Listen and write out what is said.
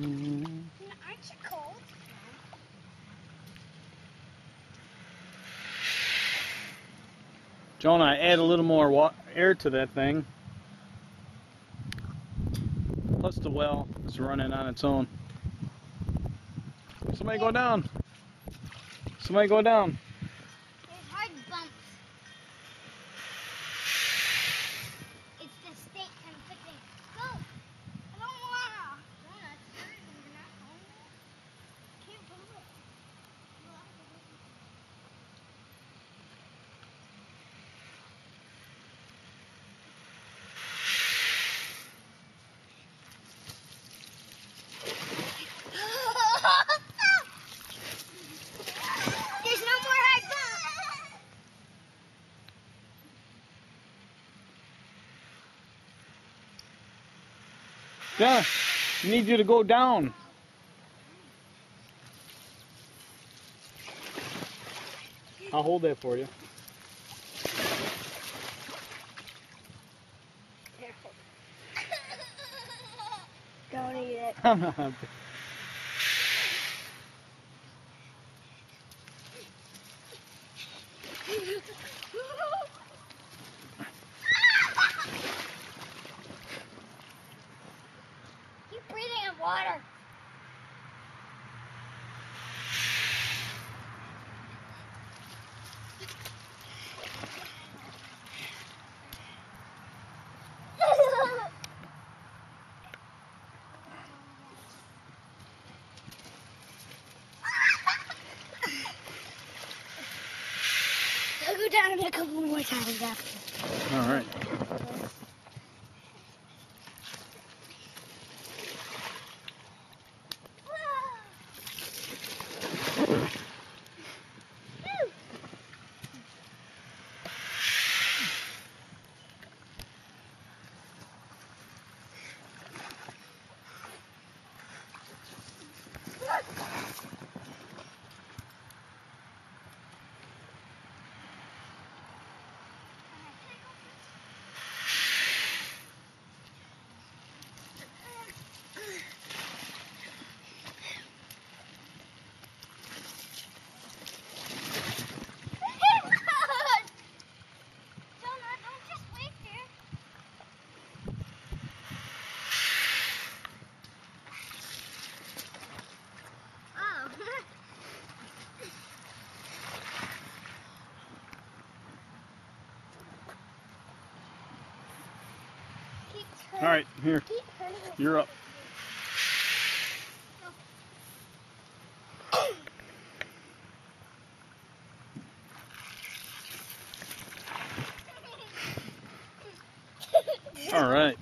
Aren't you cold? Jonah, add a little more air to that thing. Plus the well is running on its own. Somebody go down. Somebody go down. There's hard bumps. It's the stink I'm picking. Go! I don't wanna. Jonah, it's hard when you're not going there. Can't move it. There's no more hard bumps. Yeah, I need you to go down. I'll hold that for you. Careful. Don't eat it. Keep breathing in water. I'll go down a couple more times after. All right. All right, here. You're up. All right.